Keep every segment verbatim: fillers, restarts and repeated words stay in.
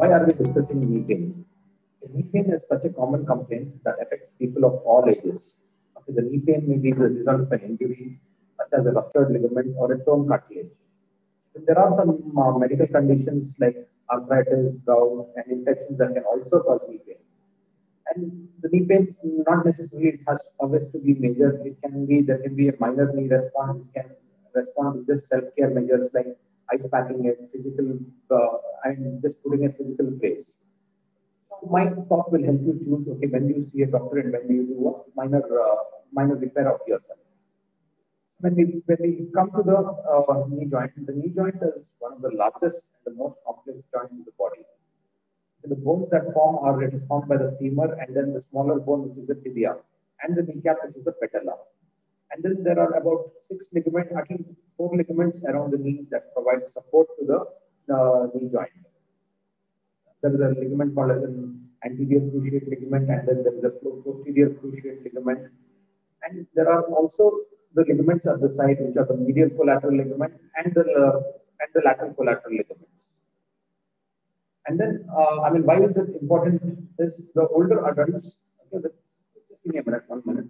why are we discussing knee pain? Knee pain is such a common complaint that affects people of all ages. Okay, the knee pain may be the result of an injury, such as a ruptured ligament or a torn cartilage. There are some uh, medical conditions like arthritis, gout, and infections that can also cause knee pain. And the knee pain, not necessarily it has always to be major. It can be there can be a minor knee response. It can respond to just self-care measures like ice packing it, physical, uh, and just putting a physical brace. So my talk will help you choose. Okay, when do you see a doctor and when do you do a minor uh, minor repair of yourself. When we when we come to the uh, knee joint, the knee joint is one of the largest and the most complex joints in the body. So the bones that form are it is formed by the femur and then the smaller bone which is the tibia and the kneecap which is the patella. And then there are about six ligaments, I think four ligaments around the knee that provide support to the uh, knee joint. There is a ligament called as an anterior cruciate ligament, and then there is a posterior cruciate ligament. And there are also the ligaments at the side, which are the medial collateral ligament and the uh, and the lateral collateral ligaments. And then, uh, I mean, why is it important? Is the older adults? Okay, the, just give me a minute, one minute.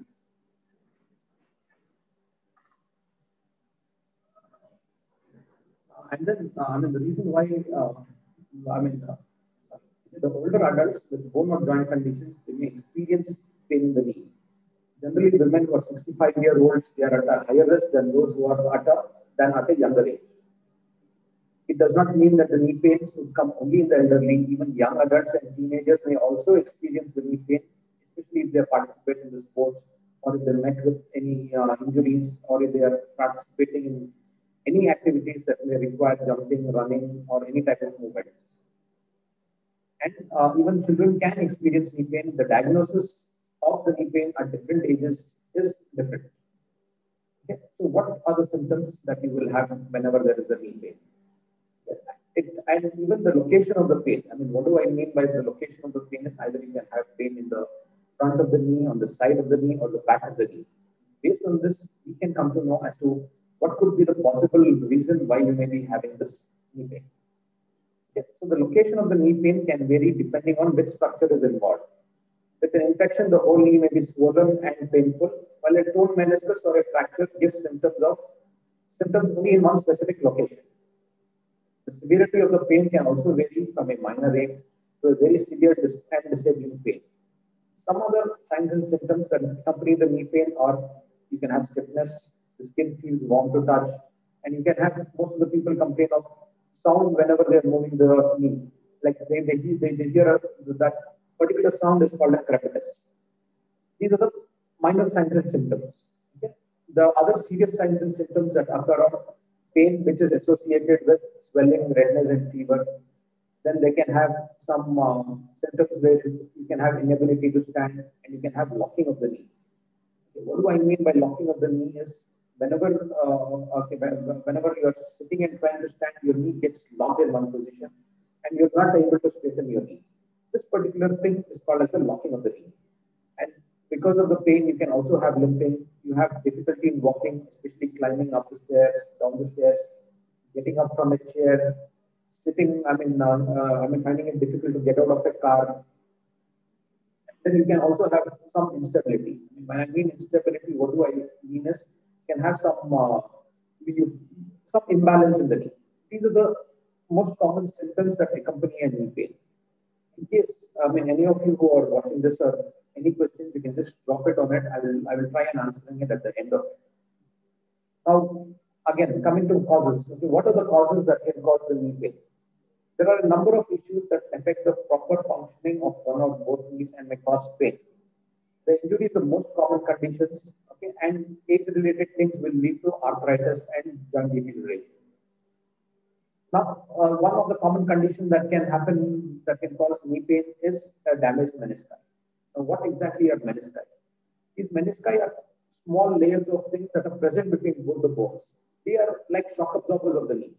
And then, uh, I mean, the reason why, uh, I mean, uh, the older adults with bone or joint conditions, they may experience pain in the knee. Generally, women who are sixty-five year olds, they are at a higher risk than those who are at a, than at a younger age. It does not mean that the knee pains would come only in the elderly. Even young adults and teenagers may also experience the knee pain, especially if they participate in the sports or if they're met with any uh, injuries or if they are participating in any activities that may require jumping, running, or any type of movements. And uh, even children can experience knee pain. The diagnosis of the knee pain at different ages is different. Okay. So what are the symptoms that you will have whenever there is a knee pain? It, and even the location of the pain. I mean, what do I mean by the location of the pain is either you can have pain in the front of the knee, on the side of the knee, or the back of the knee. Based on this, we can come to know as to what could be the possible reason why you may be having this knee pain. Okay. So the location of the knee pain can vary depending on which structure is involved. With an infection, the whole knee may be swollen and painful, while a torn meniscus or a fracture gives symptoms of symptoms only in one specific location. The severity of the pain can also vary from a minor ache to a very severe and disabling pain. Some other signs and symptoms that accompany the knee pain are you can have stiffness, the skin feels warm to touch, and you can have most of the people complain of sound whenever they are moving the knee. Like they, they, they, they hear a, that particular sound is called a crepitus. These are the minor signs and symptoms. Okay? The other serious signs and symptoms that occur are pain which is associated with swelling, redness, and fever. Then they can have some uh, symptoms where you can have inability to stand and you can have locking of the knee. Okay, what do I mean by locking of the knee is whenever uh, okay, whenever you are sitting and trying to stand, your knee gets locked in one position and you're not able to straighten your knee. This particular thing is called as the locking of the knee. And because of the pain, you can also have limping. You have difficulty in walking, especially climbing up the stairs, down the stairs, getting up from a chair, sitting. I mean, uh, uh, I mean, finding it difficult to get out of a car. Then you can also have some instability. When I mean instability, what do I mean is you can have some uh, you, some imbalance in the knee. These are the most common symptoms that accompany a knee pain. In case, I mean, any of you who are watching this or any questions, you can just drop it on it. I will, I will try and answering it at the end of it. Now, again, coming to causes. Okay, what are the causes that can cause the knee pain? There are a number of issues that affect the proper functioning of one or both knees and may cause pain. The injury is the most common conditions, okay, and age-related things will lead to arthritis and joint deterioration. Now, uh, one of the common conditions that can happen, that can cause knee pain is a damaged menisci. Now, what exactly are menisci? These menisci are small layers of things that are present between both the bones. They are like shock absorbers of the knee.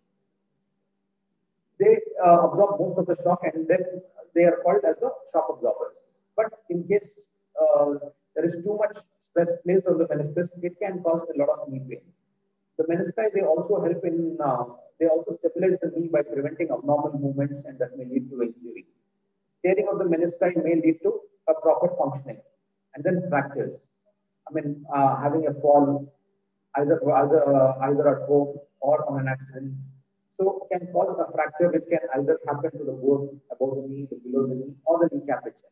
They uh, absorb most of the shock and then they are called as the shock absorbers. But in case uh, there is too much stress placed on the meniscus, it can cause a lot of knee pain. The menisci, they also help in, uh, they also stabilize the knee by preventing abnormal movements and that may lead to injury. Tearing of the menisci may lead to a proper functioning. And then fractures. I mean, uh, having a fall either, either, uh, either at home or on an accident. So can cause a fracture which can either happen to the bone above the knee, below the knee, or the kneecap itself.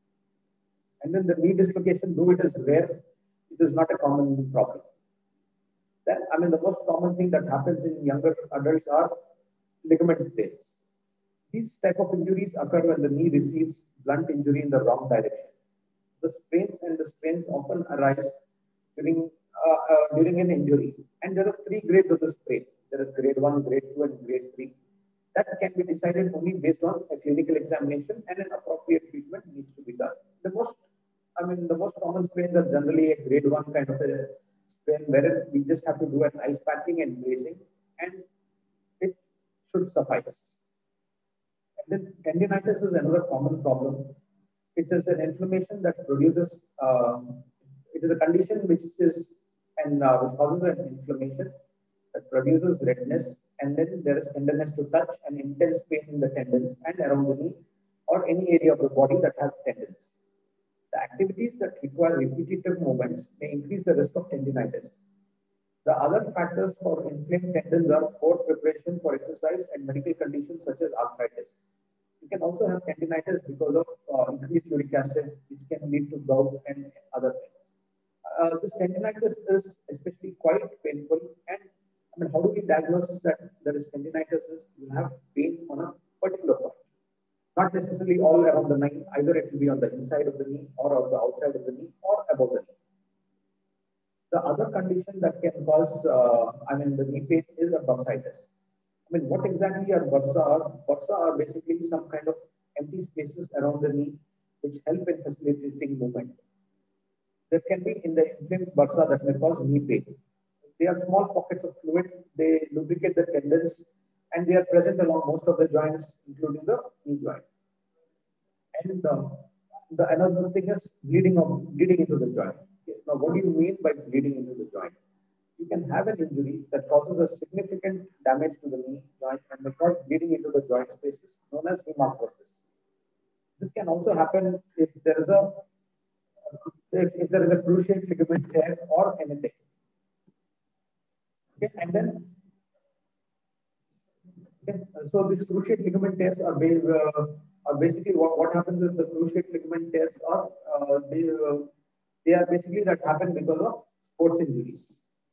And then the knee dislocation, though it is rare, it is not a common problem. Then, I mean, the most common thing that happens in younger adults are ligament sprains. These type of injuries occur when the knee receives blunt injury in the wrong direction. The sprains and the strains often arise during uh, uh, during an injury, and there are three grades of the sprain. There is grade one, grade two, and grade three. That can be decided only based on a clinical examination, and an appropriate treatment needs to be done. The most, I mean, the most common sprains are generally a grade one kind of a sprain, wherein we just have to do an ice packing and bracing, and it should suffice. And then tendinitis is another common problem. It is an inflammation that produces, uh, it is a condition which is, and uh, which causes an inflammation that produces redness, and then there is tenderness to touch and intense pain in the tendons and around the knee or any area of the body that has tendons. The activities that require repetitive movements may increase the risk of tendinitis. The other factors for inflamed tendons are poor preparation for exercise and medical conditions such as arthritis. You can also have tendinitis because of uh, increased uric acid, which can lead to gout and other things. Uh, this tendinitis is especially quite painful. And I mean, how do we diagnose that there is tendinitis? Is you have pain on a particular point, not necessarily all around the knee. Either it will be on the inside of the knee, or on the outside of the knee, or above the knee. The other condition that can cause, uh, I mean, the knee pain is a bursitis. I mean, what exactly are bursa are? Bursa are basically some kind of empty spaces around the knee which help in facilitating movement. There can be in the inflamed bursa that may cause knee pain. They are small pockets of fluid, they lubricate the tendons, and they are present along most of the joints, including the knee joint. And uh, the another thing is bleeding of bleeding into the joint. Okay. Now, what do you mean by bleeding into the joint? You can have an injury that causes a significant damage to the knee joint and may cause bleeding into the joint spaces, known as hemarthrosis. This can also happen if there is a if, if there is a cruciate ligament tear or anything. Okay, and then okay, so these cruciate ligament tears are, uh, are basically what, what happens with the cruciate ligament tears are uh, they, uh, they are basically that happen because of sports injuries.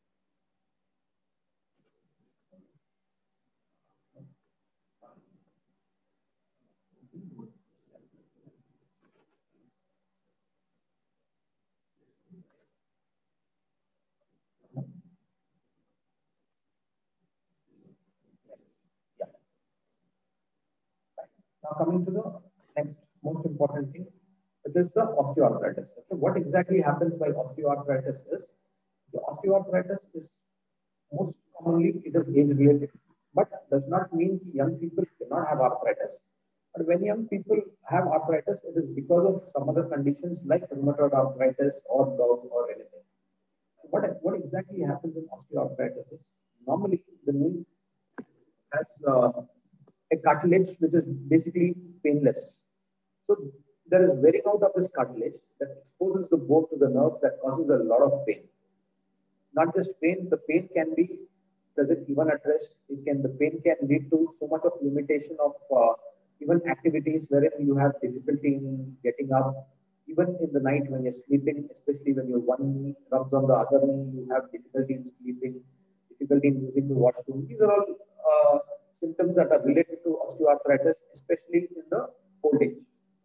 Now coming to the next most important thing, it is the osteoarthritis. Okay, what exactly happens by osteoarthritis is the osteoarthritis is most commonly it is age related, but does not mean young people cannot have arthritis. But when young people have arthritis, it is because of some other conditions like rheumatoid arthritis or gout or anything. What, what exactly happens in osteoarthritis is normally the knee has uh, a cartilage which is basically painless. So there is wearing out of this cartilage that exposes the bone to the nerves that causes a lot of pain. Not just pain, the pain can be present even at rest. It can the pain can lead to so much of limitation of uh, even activities wherein you have difficulty in getting up. Even in the night when you're sleeping, especially when your one knee rubs on the other knee, you have difficulty in sleeping, difficulty in using the washroom. These are all uh, symptoms that are related to osteoarthritis, especially in the old age.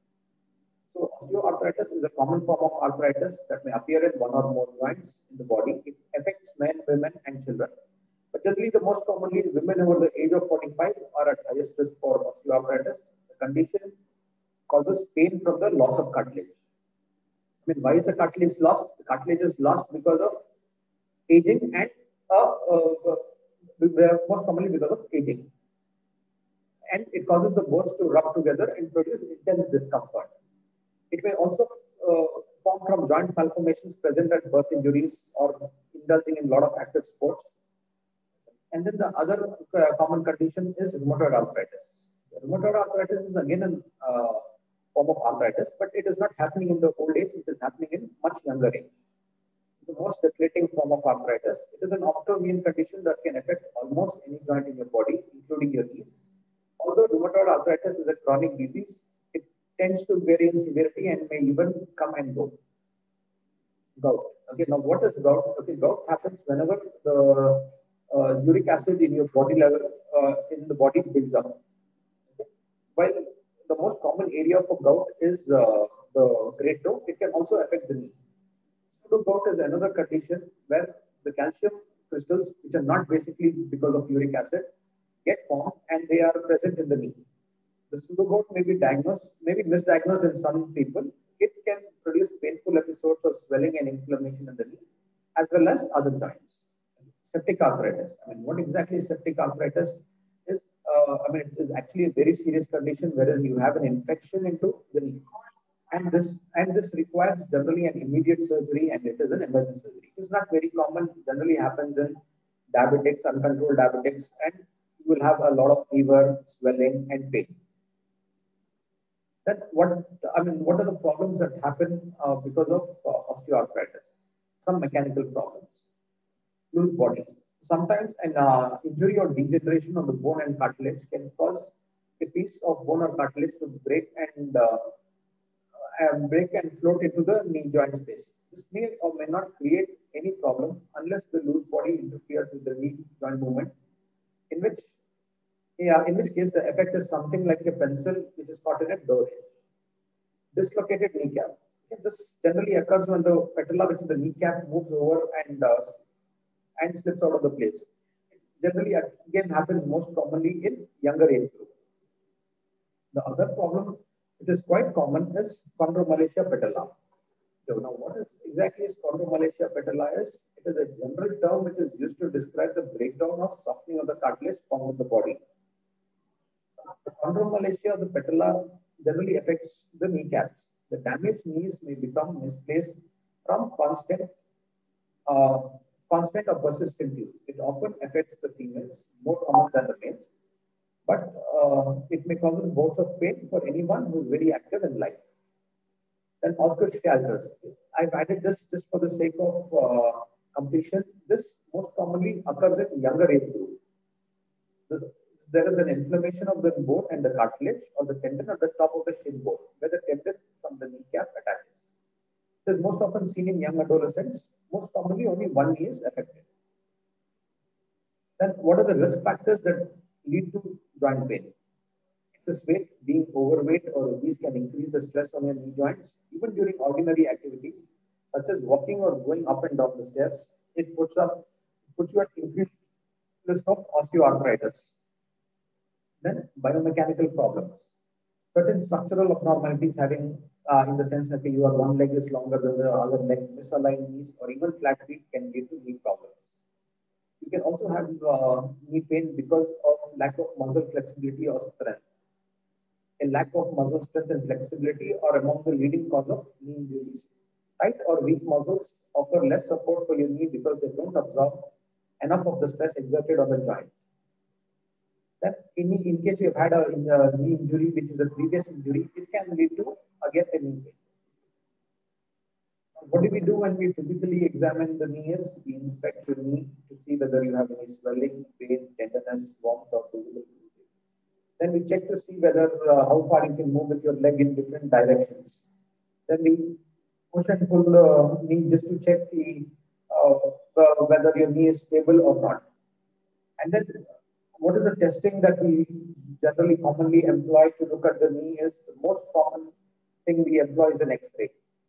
So osteoarthritis is a common form of arthritis that may appear in one or more joints in the body. It affects men, women, and children. But generally, the most commonly, women over the age of forty-five are at highest risk for osteoarthritis. The condition causes pain from the loss of cartilage. I mean, why is the cartilage lost? The cartilage is lost because of aging and uh, uh, uh, most commonly because of aging. And it causes the bones to rub together and produce intense discomfort. It may also uh, form from joint malformations present at birth injuries or indulging in a lot of active sports. And then the other uh, common condition is rheumatoid arthritis. Rheumatoid arthritis is again a uh, form of arthritis, but it is not happening in the old age, it is happening in much younger age. It's the most debilitating form of arthritis. It is an autoimmune condition that can affect almost any joint in your body, including your knees. Although rheumatoid arthritis is a chronic disease, it tends to vary in severity and may even come and go. Gout. Okay, now what is gout? Okay, gout happens whenever the uh, uric acid in your body level uh, in the body builds up. Okay. While the most common area for gout is uh, the great toe, it can also affect the knee. Pseudo gout is another condition where the calcium crystals, which are not basically because of uric acid, get formed and they are present in the knee. The pseudogout may be diagnosed, maybe misdiagnosed in some people. It can produce painful episodes of swelling and inflammation in the knee, as well as other joints. Septic arthritis. I mean, what exactly is septic arthritis? Is uh, I mean, it is actually a very serious condition wherein you have an infection into the knee, and this and this requires generally an immediate surgery, and it is an emergency surgery. It's not very common. Generally happens in diabetics, uncontrolled diabetics, and you will have a lot of fever, swelling, and pain. Then what I mean, what are the problems that happen uh, because of uh, osteoarthritis? Some mechanical problems, loose bodies. Sometimes an uh, injury or degeneration of the bone and cartilage can cause a piece of bone or cartilage to break and uh, and break and float into the knee joint space. This may or may not create any problem unless the loose body interferes with the knee joint movement, in which yeah, in which case the effect is something like a pencil which is caught in a door hinge. Dislocated kneecap. Okay, this generally occurs when the patella, which is the kneecap, moves over and uh, and slips out of the place. It generally again happens most commonly in younger age group. The other problem, which is quite common, is chondromalacia patella. So now, what is exactly is chondromalacia patella is? It is a general term which is used to describe the breakdown or softening of the cartilage found in the body. The chondromalacia of the patella generally affects the kneecaps. The damaged knees may become misplaced from constant, uh, constant or persistent use. It often affects the females more common than the males, but uh, it may cause bouts of pain for anyone who is very active in life. Then osteoarthritis. I've added this just for the sake of uh, completion. This most commonly occurs in younger age group. This, there is an inflammation of the bone and the cartilage or the tendon at the top of the shin bone, where the tendon from the kneecap attaches. It is most often seen in young adolescents. Most commonly, only one knee is affected. Then, what are the risk factors that lead to joint pain? Excess weight, being overweight or obese can increase the stress on your knee joints. Even during ordinary activities, such as walking or going up and down the stairs, it puts up puts you at increased risk of osteoarthritis. Then biomechanical problems. Certain structural abnormalities having, uh, in the sense that your one leg is longer than the other leg, misaligned knees, or even flat feet can lead to knee problems. You can also have uh, knee pain because of lack of muscle flexibility or strength. A lack of muscle strength and flexibility are among the leading cause of knee injuries. Tight or weak muscles offer less support for your knee because they don't absorb enough of the stress exerted on the joint. Then, in, in case you have had a, a knee injury, which is a previous injury, it can lead to again a knee pain. What do we do when we physically examine the knee? Is we inspect your knee to see whether you have any swelling, pain, tenderness, warmth, or visible bruising. Then we check to see whether uh, how far you can move with your leg in different directions. Then we push and pull the knee just to check the, uh, uh, whether your knee is stable or not. And then what is the testing that we generally commonly employ to look at the knee? Is the most common thing we employ is an X-ray.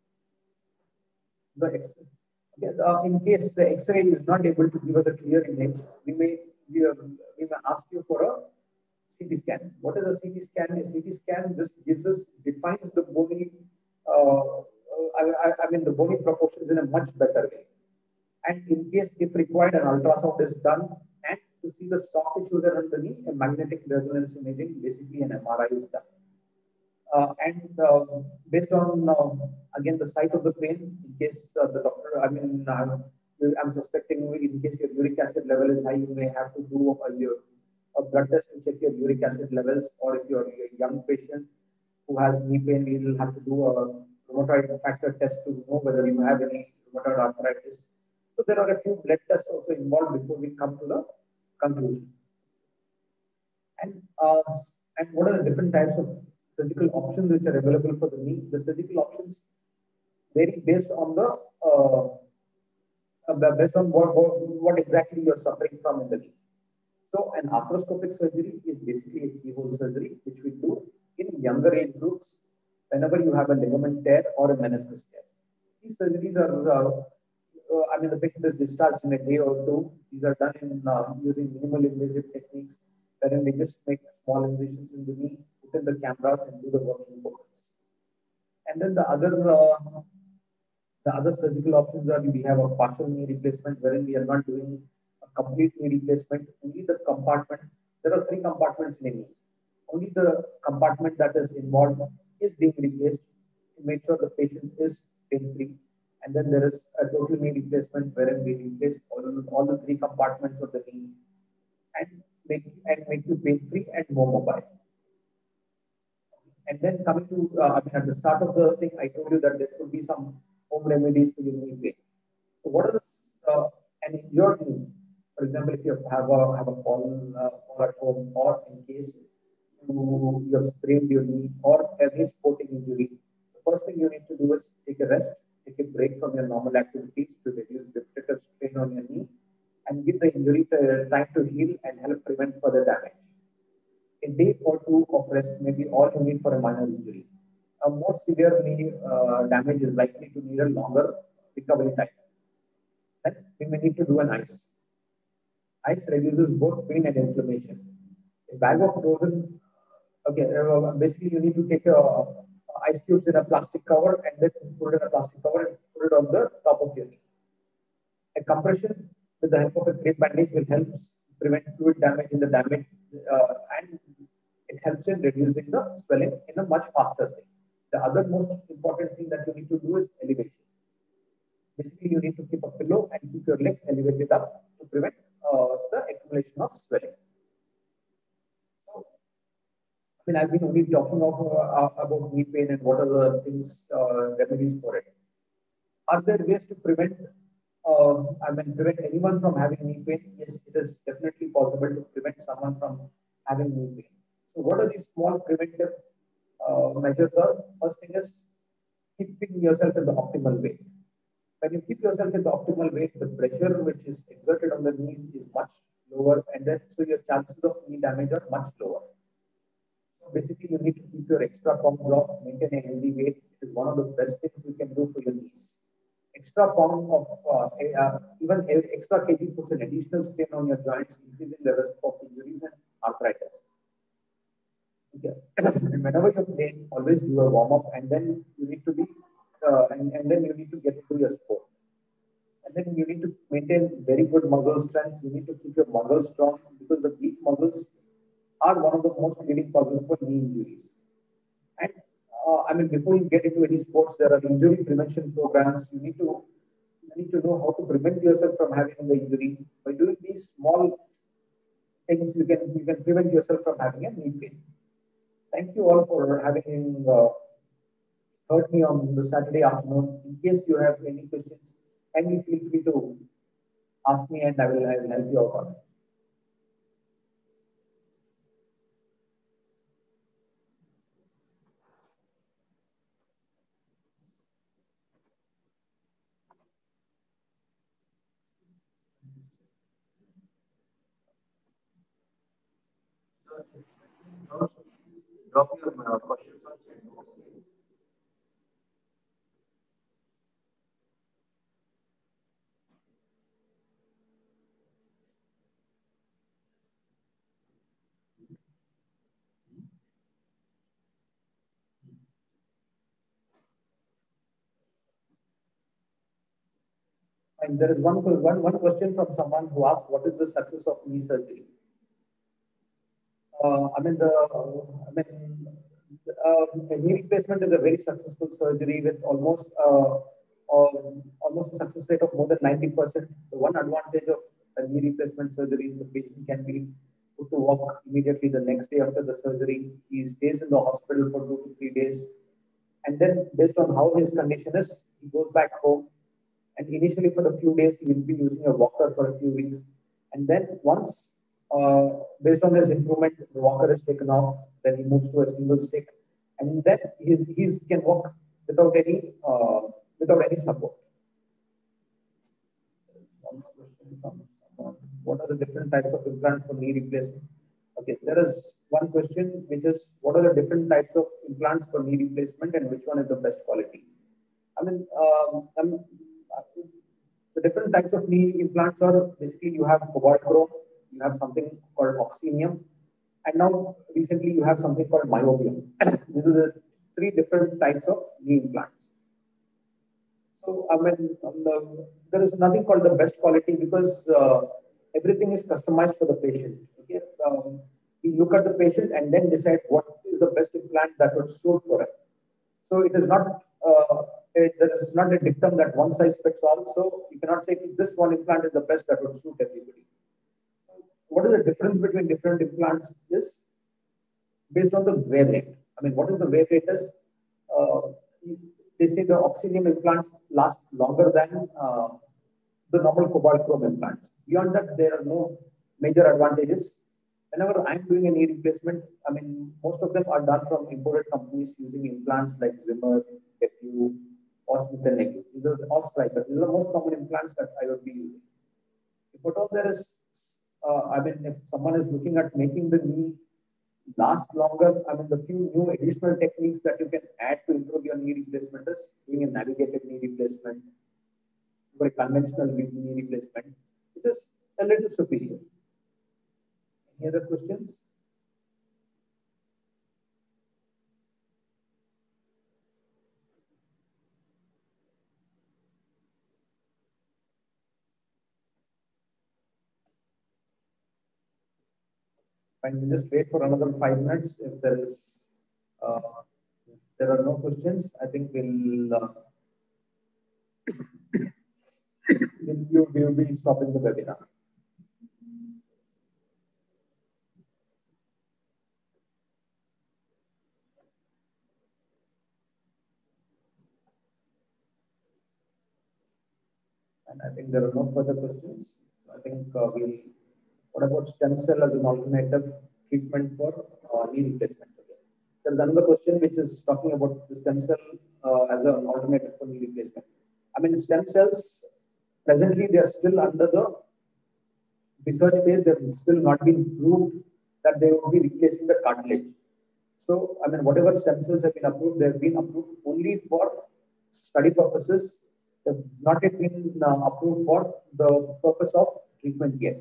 The X-ray. Okay, uh, in case the X-ray is not able to give us a clear image, we may we, uh, we may ask you for a C T scan. What is a C T scan? A C T scan just gives us defines the bony. Uh, I, I, I mean the bony proportions in a much better way. And in case if required, an ultrasound is done, and to see the soft tissues around the knee, a magnetic resonance imaging, basically an M R I is done. Uh, and uh, based on uh, again the site of the pain, in case uh, the doctor, I mean, uh, I'm suspecting in case your uric acid level is high, you may have to do a, your, a blood test to check your uric acid levels, or if you're a young patient who has knee pain, we will have to do a rheumatoid factor test to know whether you have any rheumatoid arthritis. So there are a few blood tests also involved before we come to the conclusion. And uh, and what are the different types of surgical options which are available for the knee? The surgical options vary based on the uh, uh, based on what, what what exactly you're suffering from in the knee. So an arthroscopic surgery is basically a keyhole surgery which we do in younger age groups whenever you have a ligament tear or a meniscus tear. These surgeries are, uh, uh, I mean, the patient is discharged in a day or two. These are done in uh, using minimal invasive techniques, wherein we just make small incisions in the knee, put in the cameras, and do the working focus. And then the other uh, the other surgical options are we have a partial knee replacement, wherein we are not doing a complete knee replacement. Only the compartment. There are three compartments in a knee. Only the compartment that is involved is being replaced to make sure the patient is pain-free. And then there is a total knee replacement wherein we replace all, all the three compartments of the knee and make and make you pain-free and more mobile. And then coming to, uh, I mean, at the start of the thing, I told you that there could be some home remedies to your knee pain. So what are the, uh, an injured knee? For example, if you have a, have a fall, uh, fall at home, or in case you, you have sprained your knee or any sporting injury, the first thing you need to do is take a rest, take a break from your normal activities to reduce repetitive strain on your knee and give the injury time to heal and help prevent further damage. A day or two of rest may be all you need for a minor injury. A more severe knee uh, damage is likely to need a longer recovery time. Then we may need to do an ice. Ice reduces both pain and inflammation. A bag of frozen, okay, uh, basically you need to take a, uh, ice cubes in a plastic cover and then put it in a plastic cover and put it on the top of your knee. A compression with the help of a crepe bandage will help prevent fluid damage in the damage uh, and it helps in reducing the swelling in a much faster way. The other most important thing that you need to do is elevation. Basically, you need to keep a pillow and keep your leg elevated up to prevent uh, the accumulation of swelling. So, I mean, I've been only talking of, uh, about knee pain and what are the things, uh, remedies for it. Are there ways to prevent, uh, I mean, prevent anyone from having knee pain? Yes, it is definitely possible to prevent someone from having knee pain. So what are these small preventive uh, measures are? First thing is keeping yourself in the optimal weight. When you keep yourself in the optimal weight, the pressure which is exerted on the knee is much lower, and then so your chances of knee damage are much lower. So basically, you need to keep your extra pounds off, maintain a healthy weight. It is one of the best things you can do for your knees. Extra pound of uh, uh, even extra kg puts an additional strain on your joints, increasing the risk of injuries and arthritis. Okay. And whenever you're playing, always do a warm up, and then you need to be, uh, and, and then you need to get into your sport. And then you need to maintain very good muscle strength. You need to keep your muscles strong because the weak muscles are one of the most leading causes for knee injuries. And uh, I mean, before you get into any sports, there are injury prevention programs. You need to you need to know how to prevent yourself from having the injury. By doing these small things, you can you can prevent yourself from having a knee pain. Thank you all for having uh, heard me on the Saturday afternoon. In case you have any questions, kindly feel free to ask me, and I will I will help you out on it. Drop your uh, questions on chat box. And there is one, one, one question from someone who asked, what is the success of knee surgery? Uh, I mean, the, I mean, uh, knee replacement is a very successful surgery with almost, uh, um, almost a success rate of more than ninety percent. The one advantage of a knee replacement surgery is the patient can be put to work immediately the next day after the surgery. He stays in the hospital for two to three days. And then, based on how his condition is, he goes back home. And initially, for the few days, he will be using a walker for a few weeks. And then, once, uh, based on his improvement, the walker is taken off, then he moves to a single stick. And then he's, he's, he can walk without any, uh, without any support. One more question from someone. What are the different types of implants for knee replacement? Okay, there is one question which is what are the different types of implants for knee replacement and which one is the best quality? I mean, um, um, the different types of knee implants are basically you have cobalt chrome, you have something called oxenium, and now recently you have something called myobium. These are the three different types of knee implants. So, I mean, um, the, there is nothing called the best quality because uh, everything is customized for the patient. Okay, um, we look at the patient and then decide what is the best implant that would suit for it. So it is not uh, it, there is not a dictum that one size fits all. So you cannot say this one implant is the best that would suit everybody. What is the difference between different implants is based on the wear rate. I mean, what is the wear rate is? Uh, they say the oxenium implants last longer than uh, the normal cobalt chrome implants. Beyond that, there are no major advantages. Whenever I'm doing a knee replacement, I mean, most of them are done from imported companies using implants like Zimmer, Depu, or Smith and Nephew. These are or Stryker. These are the most common implants that I would be using. If at all there is, uh, I mean, if someone is looking at making the knee last longer, I mean, the few new additional techniques that you can add to improve your knee replacement is doing a navigated knee replacement or a conventional knee replacement, which is a little superior. Any other questions? Fine, we'll just wait for another five minutes. If there is, uh, if there are no questions, I think we'll, uh, we'll, we'll be stopping the webinar. And I think there are no further questions. So I think uh, we'll, what about stem cell as an alternative treatment for uh, knee replacement? Okay. There's another question which is talking about the stem cell uh, as an alternative for knee replacement. I mean, stem cells, presently they are still under the research phase. They have still not been proved that they will be replacing the cartilage. So, I mean, whatever stem cells have been approved, they have been approved only for study purposes. They have not yet been uh, approved for the purpose of treatment yet.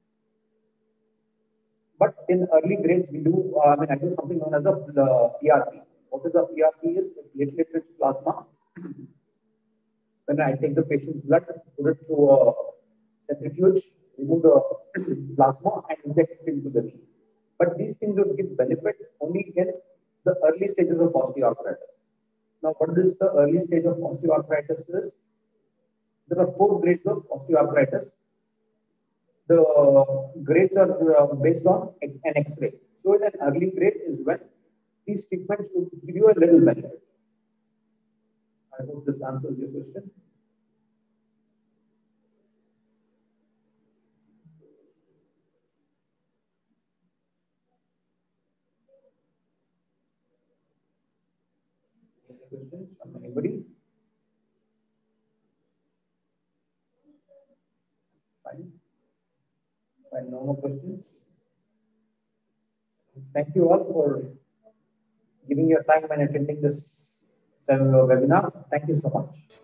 But in early grades, we do, uh, I mean, I do something known as a uh, P R P. What is a P R P is the platelet-rich plasma. When I take the patient's blood, put it through a centrifuge, remove the plasma and inject it into the knee. But these things will give benefit only in the early stages of osteoarthritis. Now, what is the early stage of osteoarthritis is? There are four grades of osteoarthritis. The grades are uh, based on an X-ray. So, in an early grade is when these treatments will give you a little benefit. I hope this answers your question. Any questions from anybody? Fine. Fine, no more questions. Thank you all for giving your time and attending this webinar. Thank you so much.